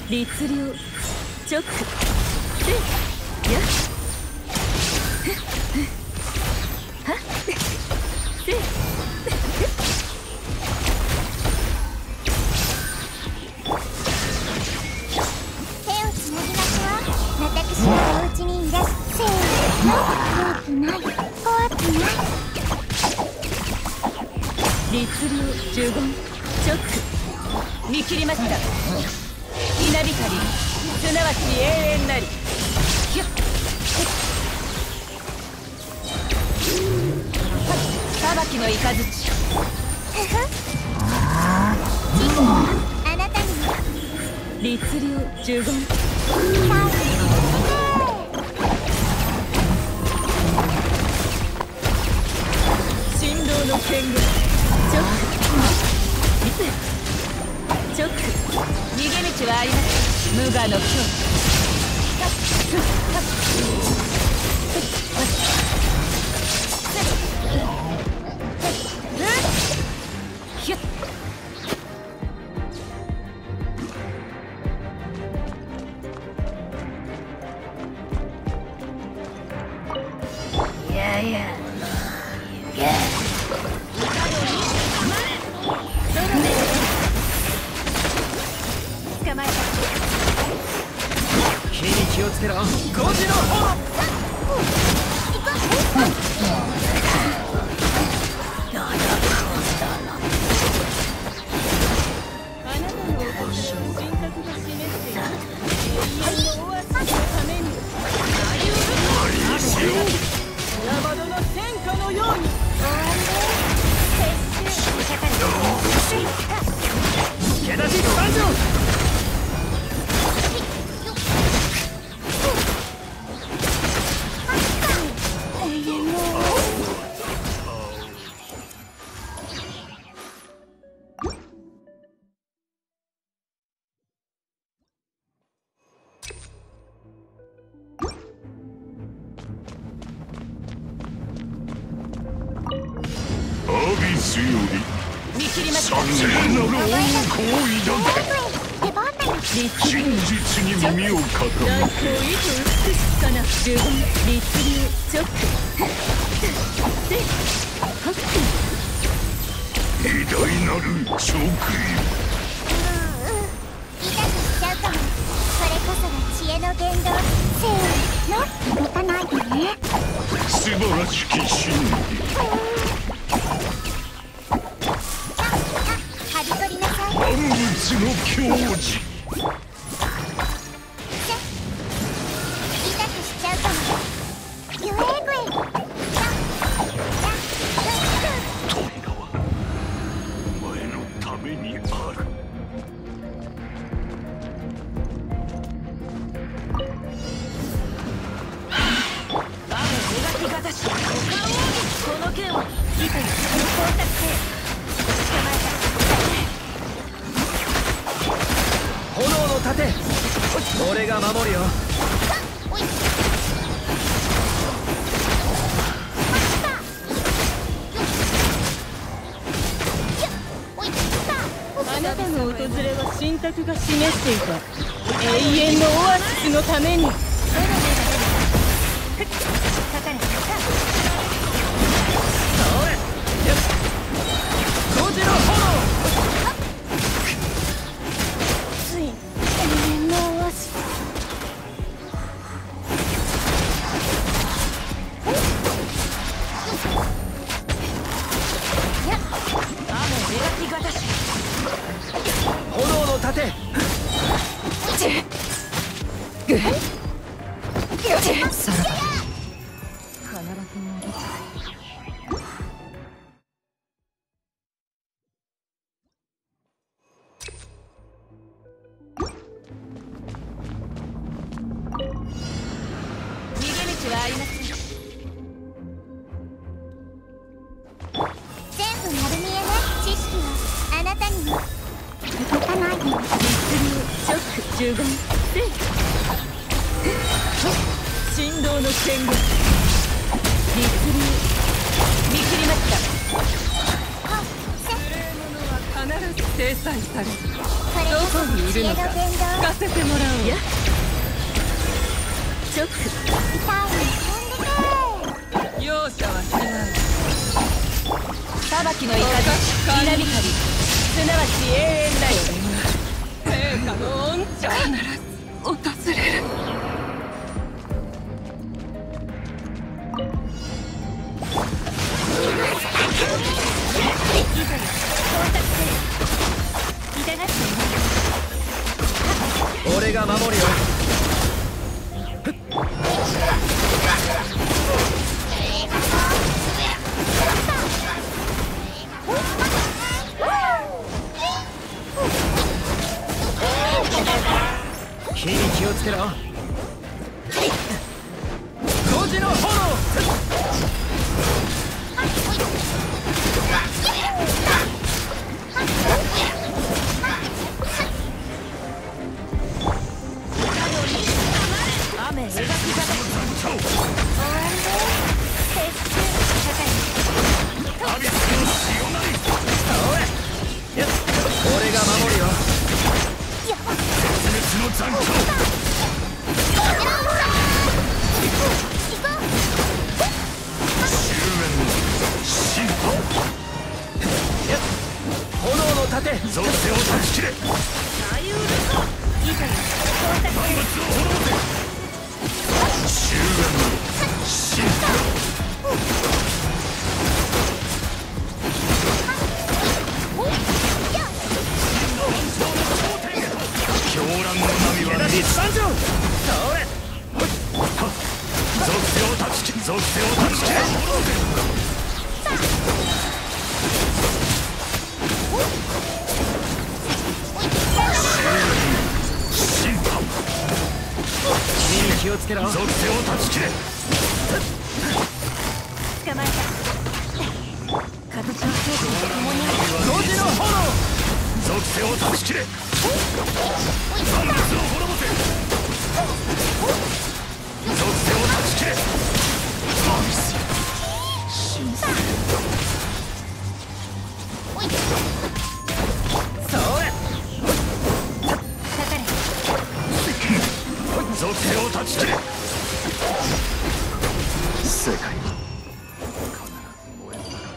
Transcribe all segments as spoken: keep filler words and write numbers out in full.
律令直せやはっせ手をつなぎましょう。私のお家にいらっせーの。怖くない怖くない。 律令呪言直見切りました。稲光すなわち永遠なり。ひゅっ裁きの雷。 あなたにも律令呪言神道の剣軍直直逃げ道はありません。無我の境ひゅっいやいやいや捕まえた。 火に気をつけろ。ゴジの炎。 あなたのお心を選択が示している。永遠のオアシスのために何しよう。ラバドの戦火のように。 毛出し参上。 アビスより見切りました。 三千なる大行為だ。 出番だよ。 真実に耳を傾大け行為と美しかな十分律令直せはっ偉大なる直痛くしちゃうかも。それこそが知恵の言動。せーの動かないでね。 素晴らしき真理。 はびこりなさい。 万物の矜持。 痛くしちゃうかも。ゆえぐい。 扉はお前のためにある。 描き方しこの剣をいかに光沢せ捕まえた。 炎の盾。俺が守るよ。 あなたの訪れは神託が示していた。永遠のオアシスのために。かかれ。 ゴジの炎。 ついに永遠のオアシス。雨描き方し炎の盾。さらば必ず逃げたい。逃げ道はありません。 全部丸見えね。知識はあなたにも動かないで。 律令ショック十分せ神道の剣軍律令見切りました。 あ、せ無礼者は必制裁される。 これどこにいるのか聞かせてもらおう。やチョック。 痛い容赦はしない。裁きの怒り、稲光、すなわち永遠だよ。陛下の恩寵必ず訪れる。 俺が守るよ。火に気をつけろ。5時の炎。 雨描き方。 俺が守るよ。 絶滅の残響。終焉の審判。 炎の盾。 属性を断ち切れ。万物を滅ぼせ。終焉の審判。狂乱の波は立参上。それ。属性を断ち切れ。属性を断ち切れ。審判。 火に気をつけろ。 属性を断ち切れ。 捕まえた。形の強化と共にごじの炎。 属性を断ち切れ。万物を滅ぼせ。属性を断ち切れ。マミス神聖。 それ。 属性を断ち切れ。世界は必ず燃える。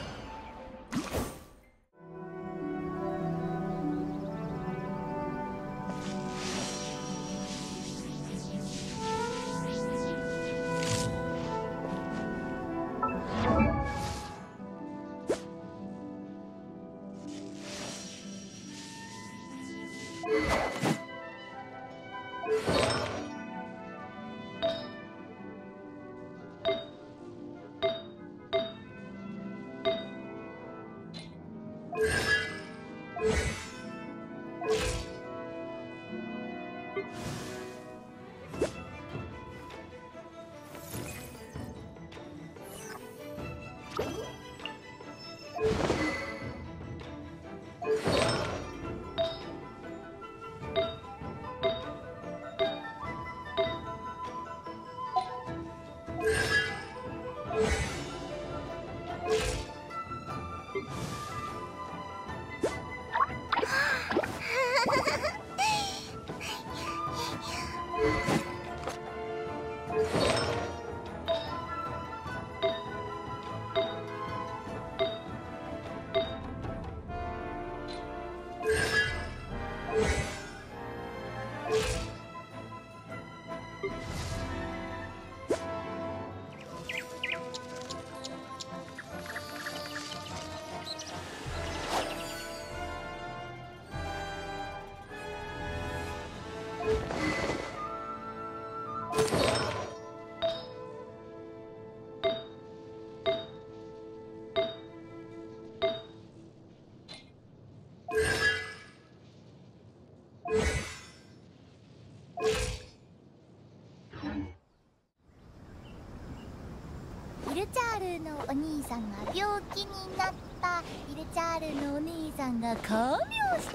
イルチャールのお兄さんが病気になった。イルチャールのお兄さんが看病して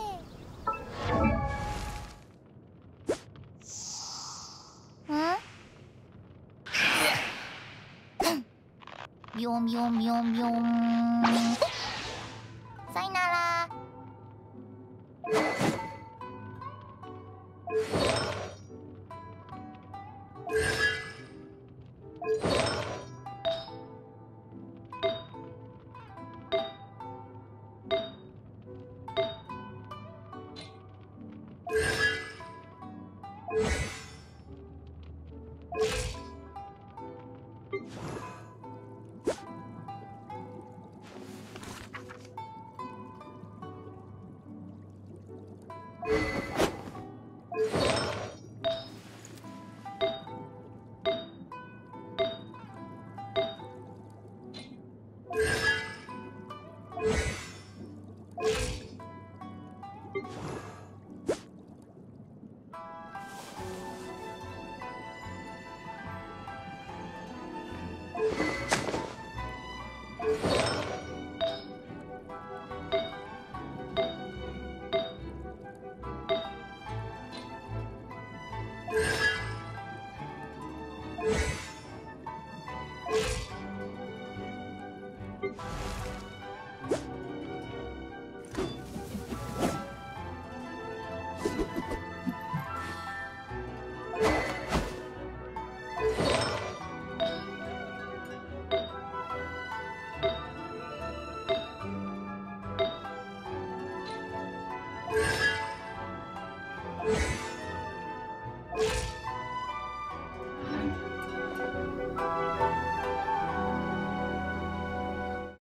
んビョンビョンビョンビョン。さよなら。 こ